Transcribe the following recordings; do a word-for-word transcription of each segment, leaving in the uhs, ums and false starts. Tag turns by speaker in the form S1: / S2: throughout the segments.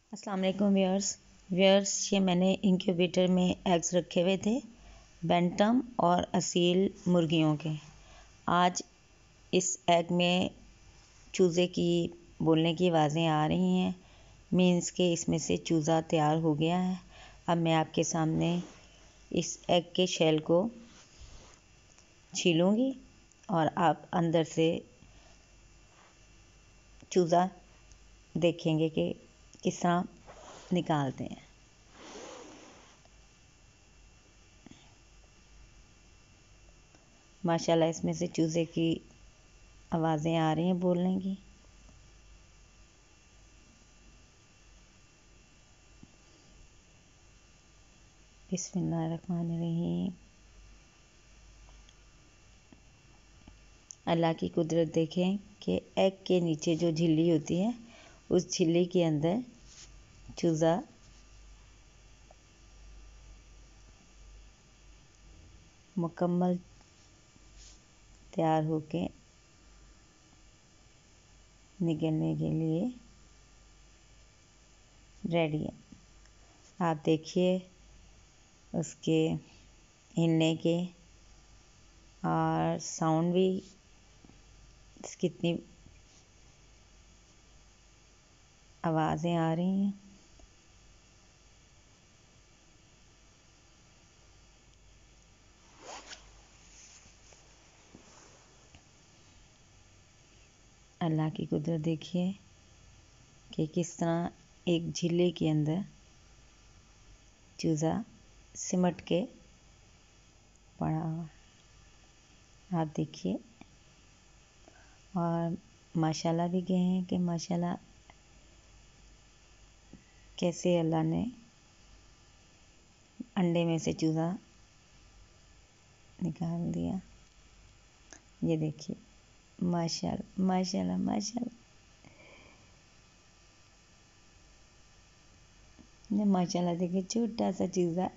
S1: अस्सलाम वालेकुम viewers viewers ये मैंने इंक्यूबेटर में एग्स रखे हुए थे बैंटम और असील मुर्गियों के। आज इस एग में चूज़े की बोलने की आवाज़ें आ रही हैं, मीन्स के इसमें से चूज़ा तैयार हो गया है। अब मैं आपके सामने इस एग के शेल को छीलूँगी और आप अंदर से चूज़ा देखेंगे कि किस तरह निकालते हैं। माशाल्लाह इसमें से चूज़े की आवाज़ें आ रही हैं बोलने की। बिस्मिल्लाहिर्रहमानिर्रहीम। अल्लाह की कुदरत देखें कि एग के नीचे जो झिल्ली होती है उस झिल्ली के अंदर चूज़ा मुकम्मल तैयार होके निकलने के लिए रेडी है। आप देखिए उसके हिलने के और साउंड भी कितनी आवाज़ें आ रही हैं। अल्लाह की कुदरत देखिए कि किस तरह एक झिल्ली के अंदर चूज़ा सिमट के पड़ा हुआ। आप देखिए और माशाल्लाह भी कहें कि माशाल्लाह कैसे अल्लाह ने अंडे में से चूज़ा निकाल दिया। ये देखिए माशाल्लाह माशाल्लाह माशाल्लाह माशाल्लाह देखिए छोटा सा चूज़ा।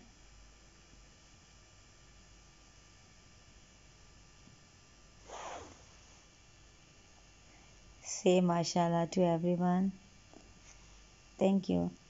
S1: Say mashallah to everyone. Thank you.